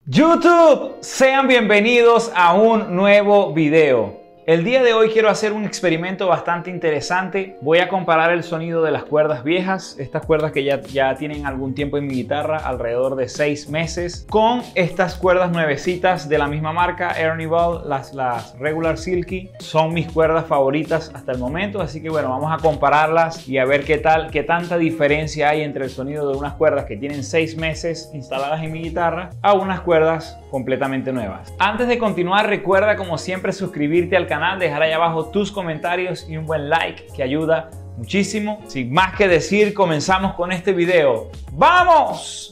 YouTube, sean bienvenidos a un nuevo video. El día de hoy quiero hacer un experimento bastante interesante. Voy a comparar el sonido de las cuerdas viejas, estas cuerdas que ya tienen algún tiempo en mi guitarra, alrededor de 6 meses, con estas cuerdas nuevecitas de la misma marca, Ernie Ball, las Regular Silky. Son mis cuerdas favoritas hasta el momento, así que bueno, vamos a compararlas y a ver qué tanta diferencia hay entre el sonido de unas cuerdas que tienen 6 meses instaladas en mi guitarra a unas cuerdas completamente nuevas. Antes de continuar, recuerda como siempre suscribirte al canal, dejar ahí abajo tus comentarios y un buen like que ayuda muchísimo. Sin más que decir, comenzamos con este video. ¡Vamos!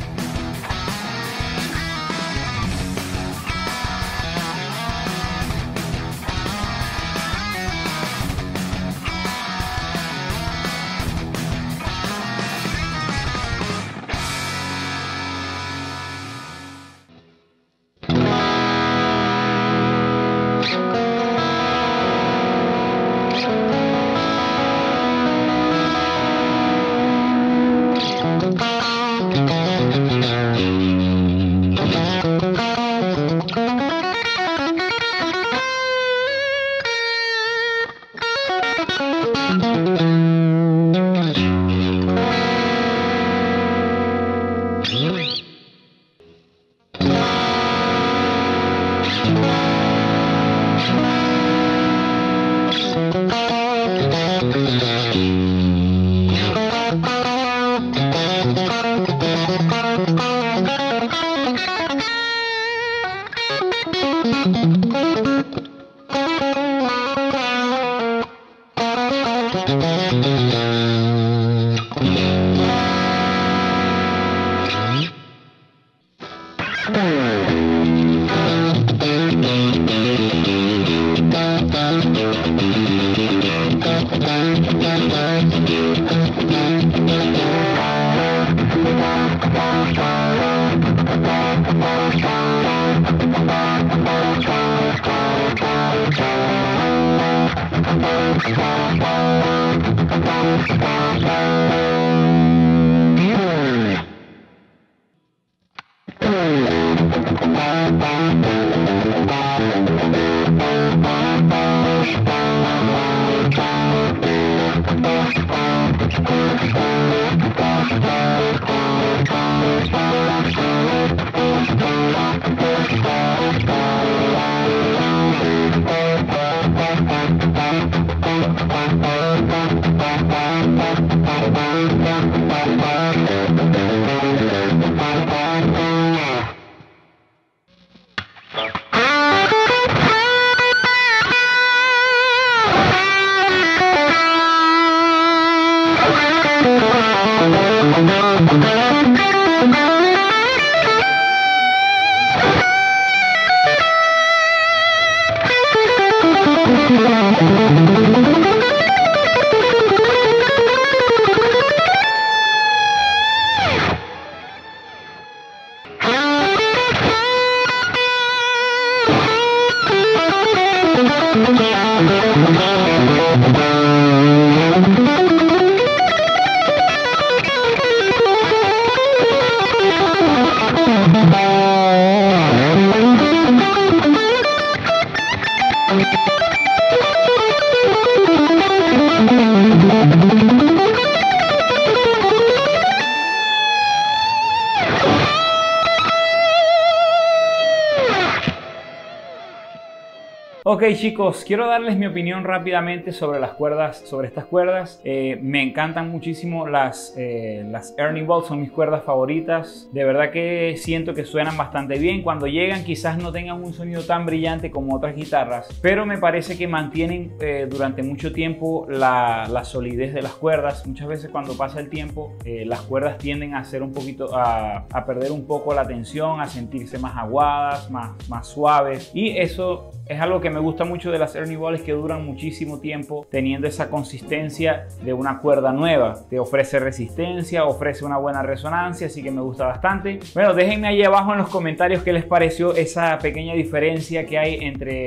Ok chicos, quiero darles mi opinión rápidamente sobre las cuerdas, sobre estas cuerdas. Me encantan muchísimo las Ernie Ball, son mis cuerdas favoritas. De verdad que siento que suenan bastante bien. Cuando llegan quizás no tengan un sonido tan brillante como otras guitarras, pero me parece que mantienen durante mucho tiempo la solidez de las cuerdas. Muchas veces cuando pasa el tiempo, las cuerdas tienden a ser un poquito, a perder un poco la tensión, a sentirse más aguadas, más suaves, y eso es algo que me gusta mucho de las Ernie Ball, es que duran muchísimo tiempo teniendo esa consistencia de una cuerda nueva. Te ofrece resistencia, ofrece una buena resonancia, así que me gusta bastante. Bueno, déjenme ahí abajo en los comentarios qué les pareció esa pequeña diferencia que hay entre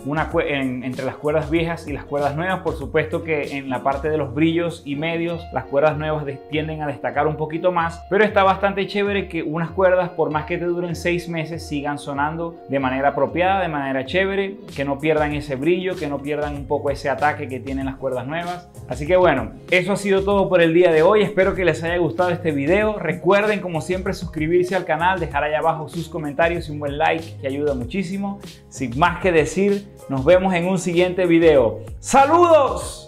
entre las cuerdas viejas y las cuerdas nuevas. Por supuesto que en la parte de los brillos y medios, las cuerdas nuevas tienden a destacar un poquito más, pero está bastante chévere que unas cuerdas, por más que te duren 6 meses, sigan sonando de manera apropiada, de manera chévere, que no pierdan ese brillo, que no pierdan un poco ese ataque que tienen las cuerdas nuevas. Así que bueno, eso ha sido todo por el día de hoy. Espero que les haya gustado este video. Recuerden, como siempre, suscribirse al canal, dejar ahí abajo sus comentarios y un buen like, que ayuda muchísimo. Sin más que decir, nos vemos en un siguiente video. ¡Saludos!